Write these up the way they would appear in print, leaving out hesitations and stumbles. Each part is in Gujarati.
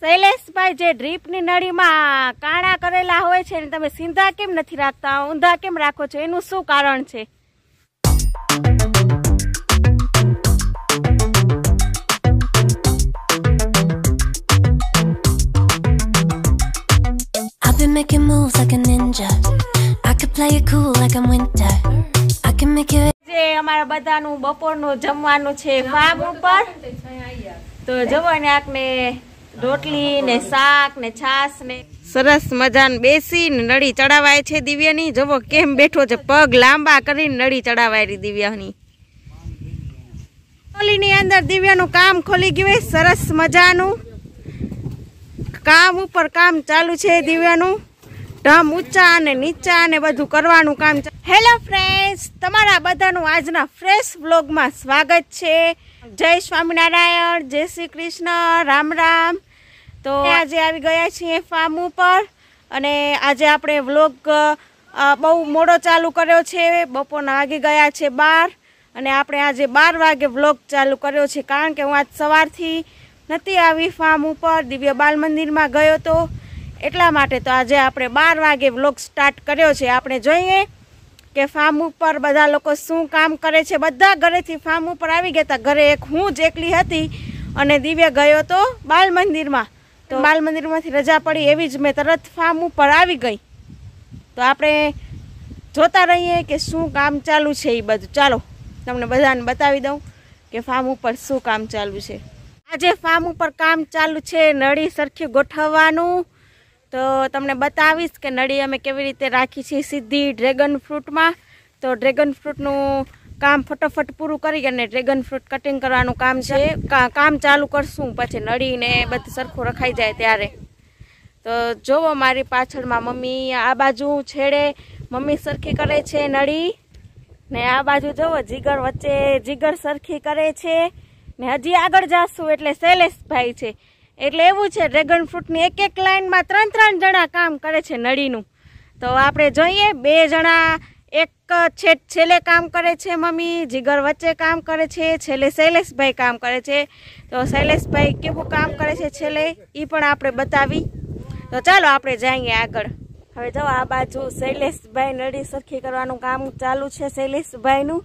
શૈલેષભાઈ, જે ડ્રીપની નળીમાં કાણા કરેલા હોય છે ને તમે સીધા કેમ નથી રાખતા, ઊંધા કેમ રાખો છો, એનું શું કારણ છે? I've been making moves like a ninja. I could play it cool like I'm winter. I can make it. જે અમારા બધાનું બપોરનું જમવાનું છે ફાર્મ ઉપર, તો જવો ને આકને રોટલી ને શાક ને છાસ ને સરસ મજાને બેસીને નળી ચડાવાય છે દિવ્યાની. જવો કેમ બેઠો છે, પગ લાંબા કરીને નળી ચડાવાય દિવ્યાની. નળીની અંદર દિવ્યાનું કામ ખોલી ગયું, સરસ મજાનું કામ ઉપર કામ ચાલુ છે દિવ્યાનું. ઢમ ઊંચા અને નીચા અને બધું કરવાનું કામ. હેલો ફ્રેન્ડ્સ, તમારા બધાનું આજના ફ્રેશ વ્લોગમાં સ્વાગત છે. જય સ્વામિનારાયણ, જય શ્રી કૃષ્ણ, રામ રામ. તો આજે આવી ગયા છીએ ફાર્મ ઉપર અને આજે આપણે વ્લોગ બહુ મોડો ચાલુ કર્યો છે. બપોરના વાગી ગયા છે 12 અને આપણે આજે 12 વાગે વ્લોગ ચાલુ કર્યો છે, કારણ કે હું આજ સવારથી નથી આવી ફાર્મ ઉપર, દિવ્ય બાલ મંદિરમાં ગયો તો એટલા માટે. તો આજે આપણે 12 વાગે વ્લોગ સ્ટાર્ટ કર્યો છે. આપણે જોઈએ કે ફાર્મ ઉપર બધા લોકો શું કામ કરે છે. બધા ઘરેથી ફાર્મ ઉપર આવી ગયા હતા. ઘરે એક હું જ એકલી હતી અને દિવ્ય ગયો તો બાલ મંદિરમાં. તો બાલ મંદિરમાંથી રજા પડી એવી જ મેં તરત ફાર્મ ઉપર આવી ગઈ. તો આપણે જોતા રહીએ કે શું કામ ચાલુ છે એ બધું. ચાલો તમને બધાને બતાવી દઉં કે ફાર્મ ઉપર શું કામ ચાલુ છે. આજે ફાર્મ ઉપર કામ ચાલુ છે નળી સરખી ગોઠવવાનું. તો તમને બતાવીશ કે નળી અમે કેવી રીતે રાખી છે સીધી ડ્રેગન ફ્રૂટમાં. તો ડ્રેગન ફ્રૂટનું કામ ફટાફટ પૂરું કરી અને ડ્રેગન ફ્રૂટ કટિંગ કરવાનું કામ છે. કામ ચાલુ કરશું પછી નળીને બધું સરખું રખાઈ જાય ત્યારે. તો જોવો મારી પાછળમાં મમ્મી આ બાજુ છેડે મમ્મી સરખી કરે છે નળી, ને આ બાજુ જોવો જીગર વચ્ચે જીગર સરખી કરે છે. ને હજી આગળ જાશું એટલે શૈલેષભાઈ છે. એટલે એવું છે, ડ્રેગન ફ્રૂટની એક એક લાઈનમાં 3 જણા કામ કરે છે નળીનું. તો આપણે જોઈએ 2 જણા એક છેલ્લે કામ કરે છે મમ્મી, જીગર વચ્ચે કામ કરે છે, છેલ્લે શૈલેષભાઈ કામ કરે છે. તો શૈલેષભાઈ કેવું કામ કરે છે છેલ્લે એ પણ આપણે બતાવી. તો ચાલો આપણે જઈએ આગળ. હવે જો આ બાજુ શૈલેષભાઈ નળી સરખી કરવાનું કામ ચાલુ છે શૈલેષભાઈનું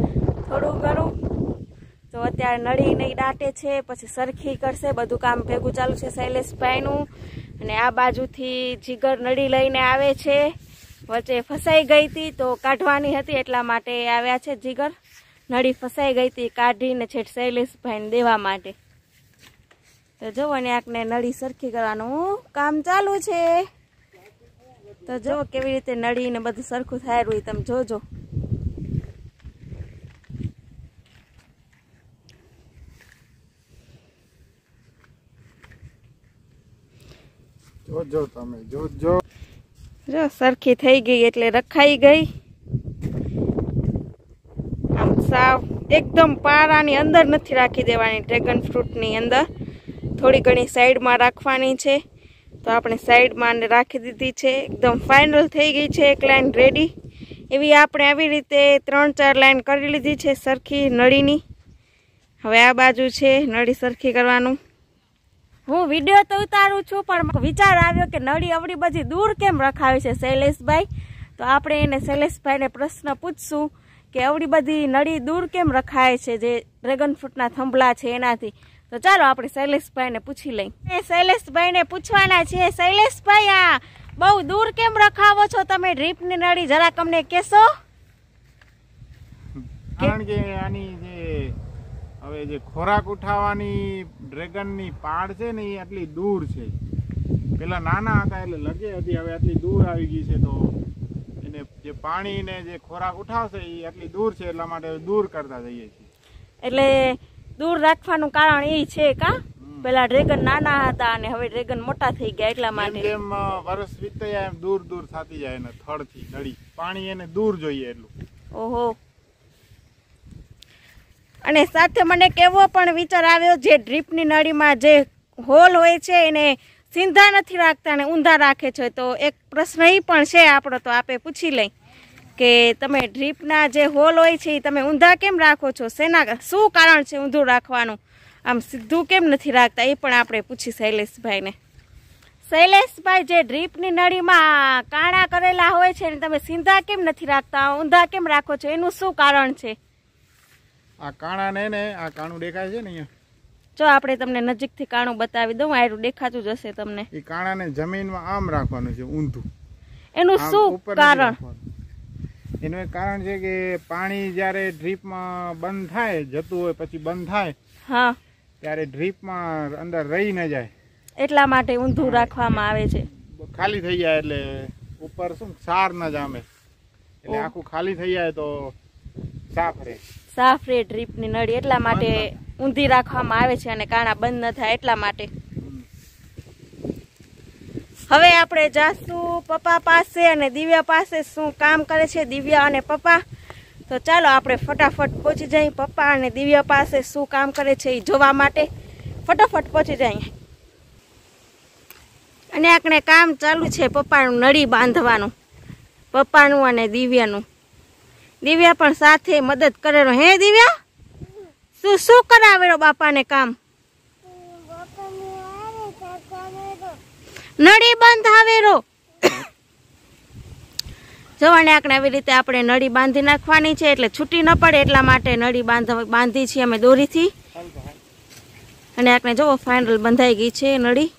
થોડું ઘણું. તો અત્યારે નળી નહીં દાટે છે, પછી સરખી કરશે, બધું કામ ભેગું ચાલુ છે શૈલેષભાઈનું. અને આ બાજુથી જીગર નળી લઈને આવે છે. વચ્ચે ફસાઈ ગઈ હતી તો કાઢવાની હતી એટલા માટે આવ્યા છે જીગર. નળી ફસાઈ ગઈ હતી, કાઢીને છેટ શૈલેષભાઈને દેવા માટે. તો જુઓ ને આકને નળી સરખી કરવાનું કામ ચાલુ છે. તો જુઓ કેવી રીતે નળી ને બધું સરખું થાય રહ્યું, તમે જોજો. જોજો તમે જોજો. જો સરખી થઈ ગઈ એટલે રખાઈ ગઈ. આમ સાવ એકદમ પારાની અંદર નથી રાખી દેવાની, ડ્રેગન ફ્રૂટની અંદર થોડી ઘણી સાઈડમાં રાખવાની છે. તો આપણે સાઈડમાં રાખી દીધી છે. એકદમ ફાઇનલ થઈ ગઈ છે, એક લાઈન રેડી. એવી આપણે આવી રીતે 3-4 લાઈન કરી લીધી છે સરખી નળીની. હવે આ બાજુ છે નળી સરખી કરવાનું. હું વિડીયો તો ઉતારું છું પણ વિચાર આવ્યો કે નળી અવળી બધી દૂર કેમ રખાવી છે શૈલેષભાઈ. તો આપણે એને શૈલેષભાઈને પ્રશ્ન પૂછશું કે અવળી બધી નળી દૂર કેમ રખાય છે જે ડ્રેગન ફ્રૂટના થંભલા છે એનાથી. તો ચાલો આપણે શૈલેષભાઈને પૂછી લઈ. શૈલેષભાઈને પૂછવાના છે, શૈલેષભાઈ આ બહુ દૂર કેમ રખાવો છો તમે ડ્રીપની નળી, જરાક અમને કહેશો? કારણ કે આની હવે જે ખોરાક ઉઠાવવાની ડ્રેગનની પાડ છે ને એ આટલી દૂર છે. પેલા નાના હતા એટલે લગે હતી, હવે આટલી દૂર આવી ગઈ છે. તો એને જે પાણી ને જે ખોરાક ઉઠાવશે એ આટલી દૂર છે એટલા માટે દૂર કરતા જઈએ છીએ. એટલે દૂર રાખવાનું કારણ એ છે કા? પેલા ડ્રેગન નાના હતા અને હવે ડ્રેગન મોટા થઈ ગયા એટલા માટે. જેમ વર્ષ વીતે જાય એમ દૂર દૂર થતી જાય ને થડથી નળી પાણી એને દૂર જોઈએ એટલું. ઓહો. અને સાથે મને કેવો પણ વિચાર આવ્યો, જે ડ્રીપની નળીમાં જે હોલ હોય છે એને સીધા નથી રાખતા અને ઊંધા રાખે છે. તો એક પ્રશ્ન એ પણ છે આપણો, તો આપણે પૂછી લઈ કે તમે ડ્રીપના જે હોલ હોય છે એ તમે ઊંધા કેમ રાખો છો? શું કારણ છે ઊંધું રાખવાનું? આમ સીધું કેમ નથી રાખતા એ પણ આપણે પૂછી શૈલેષભાઈને. શૈલેષભાઈ, જે ડ્રીપની નળીમાં કાણા કરેલા હોય છે ને તમે સીધા કેમ નથી રાખતા, ઊંધા કેમ રાખો છો, એનું શું કારણ છે? આ કાણા ને આ કાણું દેખાય છે ને અહીંયા, જો આપણે તમને નજીકથી કાણું બતાવી દઉં, આયરું દેખાતું જ હશે તમને. એ કાણાને જમીનમાં આમ રાખવાનું છે ઊંધું. એનું શું કારણ? એનું એક કારણ છે કે પાણી જ્યારે ડ્રીપમાં બંધ થાય, જતું હોય પછી બંધ થાય, હા, ત્યારે ડ્રીપમાં અંદર રહી ન જાય એટલા માટે ઊંધું રાખવામાં આવે છે. ખાલી થઈ જાય એટલે ઉપર શું સાર ન જામે, એટલે આખું ખાલી થઈ જાય તો સાફ રહે. સાફ રહે ડ્રીપની નળી, એટલા માટે ઊંધી રાખવામાં આવે છે અને કાણા બંધ ન થાય એટલા માટે. હવે આપણે જાશું પપ્પા પાસે અને દિવ્યા પાસે, શું કામ કરે છે દિવ્યા અને પપ્પા. તો ચાલો આપણે ફટાફટ પહોંચી જઈએ પપ્પા અને દિવ્યા પાસે, શું કામ કરે છે એ જોવા માટે ફટાફટ પહોંચી જઈએ. અને આપણે કામ ચાલુ છે પપ્પાનું નળી બાંધવાનું, પપ્પાનું અને દિવ્યાનું. દિવ્યા પણ સાથે મદદ કરેલો. હે દિવ્યા, શું શું કરાવેલો બાપાને કામ? નળી બંધાવેલો. જવાને આપણે આવી રીતે આપણે નળી બાંધી નાખવાની છે એટલે છૂટી ન પડે એટલા માટે નળી બાંધી છીએ અમે દોરીથી. અને આપણે જોવો ફાઇનલ બંધાઈ ગઈ છે નળી.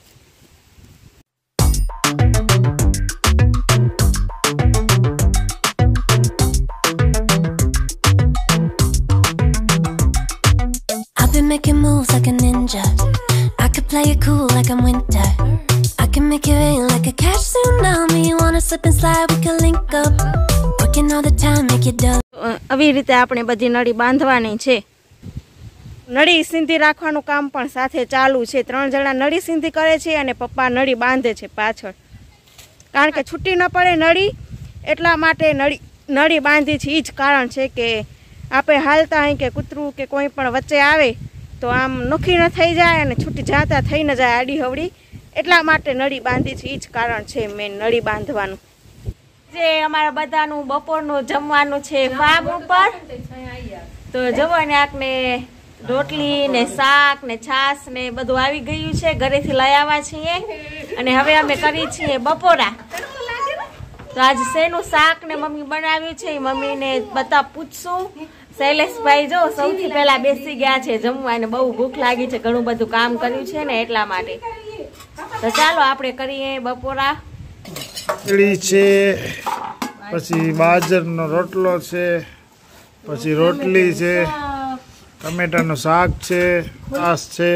Making moves like a ninja. I could play it cool like I'm winter. I can make it rain like a cash tsunami. You wanna slip and slide, we can link up. Working all the time, make it dull. આવી રીતે આપણે બધી નળી બાંધવાની છે. નળી સીધી રાખવાનું કામ પણ સાથે ચાલુ છે. 3 જણા નળી સીધી કરે છે અને પપ્પા નળી બાંધે છે પાછળ, કારણ કે છૂટી ન પડે નળી એટલા માટે નળી બાંધી છે. એ જ કારણ છે કે આપણે હાલતા હોય કે કૂતરું કે કોઈ પણ વચ્ચે આવે તો આમ નોખી ન થઈ જાય અને છૂટી જાતા થઈ ન જાય આડી હવડી, એટલા માટે નળી બાંધી છે. એ જ કારણ છે મેન નળી બાંધવાનું. જે અમારા બધાનું બપોરનું જમવાનું છે ફાર્મ ઉપર, તો જવો ને આપણે રોટલી ને શાક ને છાશ ને બધું આવી ગયું છે, ઘરેથી લઈ આવ્યા છીએ અને હવે અમે કરી છીએ બપોરા. તો આજે શેનું શાક ને મમ્મી બનાવ્યું છે એ મમ્મીને બધા પૂછશું. શૈલેષભાઈ જો સૌથી પહેલા બેસી ગયા છે જમવા, અને બહુ ભૂખ લાગી છે, ઘણું બધું કામ કર્યું છે ને એટલા માટે. તો ચાલો આપણે કરીએ બપોરા. ખીચડી છે, પછી બાજરનો રોટલો છે, પછી રોટલી છે, ટમેટાનું શાક છે, છાશ છે,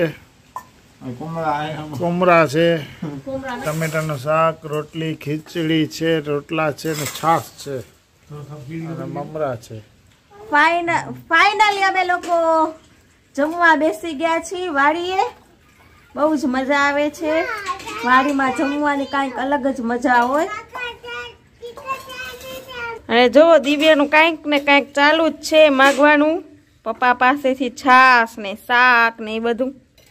કોમરા છે, ટમેટાનું શાક, રોટલી, ખીચડી છે, રોટલા છે ને છાશ છે અને મમરા છે. ફાઇનલી અમે લોકો જમવા બેસી ગયા છીએ વાડીએ. બહુ જ મજા આવે છે વાડીમાં જમવાની, કાંઈક અલગ જ મજા હોય. અને જો દિવ્યાનું કાંઈક ને કાંઈક ચાલુ જ છે માગવાનું પપ્પા પાસેથી, છાશ ને શાક ને એ બધું.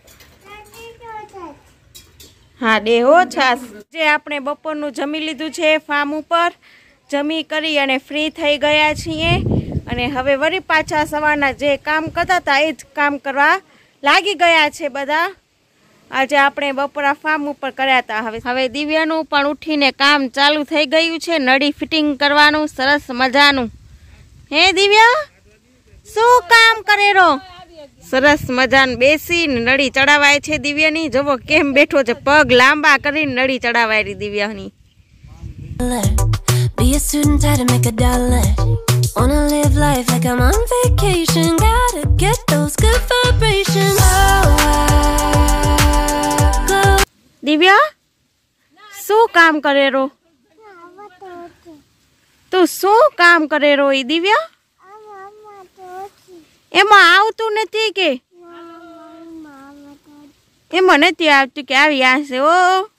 હા દેહો છાશ. જે આપણે બપોરનું જમી લીધું છે ફાર્મ ઉપર, જમી કરી અને ફ્રી થઈ ગયા છીએ અને હવે વળી પાછા સવારના જે કામ કરતા હતા એ જ કામ કરવા લાગી ગયા છે બધા. આજે આપણે બપોરા ફાર્મ ઉપર કર્યા હતા. હવે દિવ્યાનું પણ ઉઠીને કામ ચાલુ થઈ ગયું છે, નળી ફિટિંગ કરવાનું સરસ મજાનું. હે દિવ્યા, શું કામ કરેરો? સરસ મજાનું બેસીને નળી ચડાવાય છે દિવ્યાની. જવો કેમ બેઠો છે, પગ લાંબા કરીને નળી ચડાવાય Devayani. Be a student, try to make a dollar. Wanna live life like I'm on vacation. Gotta get those good vibrations. Divya, શું કામ કરેરો? તું શું કામ કરેરો ઈ દિવ્યા? એમાં આવતું નથી કે? એમાં નથી આવતું કે આવી આશે? ઓ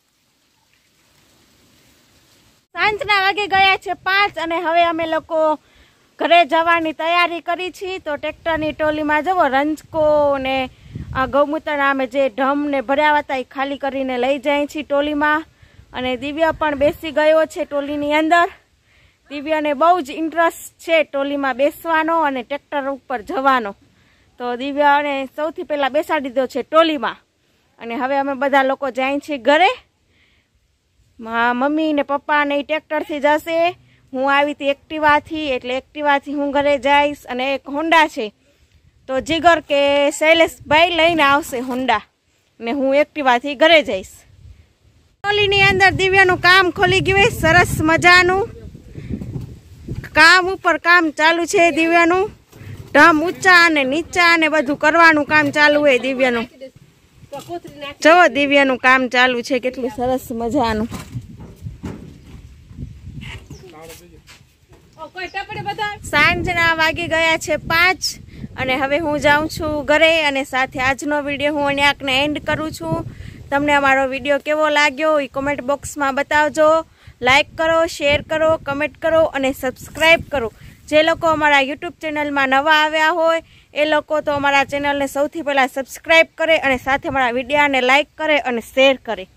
સાંજના વાગે ગયા છે 5 અને હવે અમે લોકો ઘરે જવાની તૈયારી કરી છીએ. તો ટ્રેક્ટરની ટોલીમાં જવો રંજકો ને ગૌમૂત્રના અમે જે ઢમ ને ભર્યા હતા એ ખાલી કરીને લઈ જાય છીએ ટોલીમાં. અને દિવ્યા પણ બેસી ગયો છે ટોલીની અંદર. દિવ્યાને બહુ જ ઇન્ટરેસ્ટ છે ટોલીમાં બેસવાનો અને ટ્રેક્ટર ઉપર જવાનો. તો દિવ્યાને સૌથી પહેલાં બેસાડી દીધો છે ટોલીમાં અને હવે અમે બધા લોકો જાય છીએ ઘરે. મમ્મી ને પપ્પા ને ટ્રેક્ટરથી જશે, હું આવી હતી એક્ટિવાથી, એટલે એક્ટિવાથી હું ઘરે જઈશ. અને એક હોન્ડા છે તો જીગર કે શૈલેષભાઈ લઈને આવશે હોન્ડા ને હું એક્ટિવાથી ઘરે જઈશ. ટોલીની અંદર દિવ્યાનું કામ ખોલી ગયું, સરસ મજાનું કામ ઉપર કામ ચાલુ છે દિવ્યાનું. ઢમ ઊંચા અને નીચા અને બધું કરવાનું કામ ચાલુ હોય દિવ્યાનું. જો દિવ્યાનું કામ ચાલુ છે કેટલું સરસ મજાનું. સાંજના વાગી ગયા છે 5 અને હવે હું જાઉં છું ઘરે. અને સાથે આજનો વિડીયો હું અહીંયાને એન્ડ કરું છું. તમને અમારો વિડીયો કેવો લાગ્યો એ કોમેન્ટ બોક્સમાં બતાવજો. લાઈક કરો, શેર કરો, કમેન્ટ કરો અને સબસ્ક્રાઈબ કરો. જે લોકો અમારા યુટ્યુબ ચેનલમાં નવા આવ્યા હોય એ લોકો તો અમારા ચેનલને સૌથી પહેલાં સબસ્ક્રાઈબ કરે અને સાથે અમારા વિડીયોને લાઈક કરે અને શેર કરે.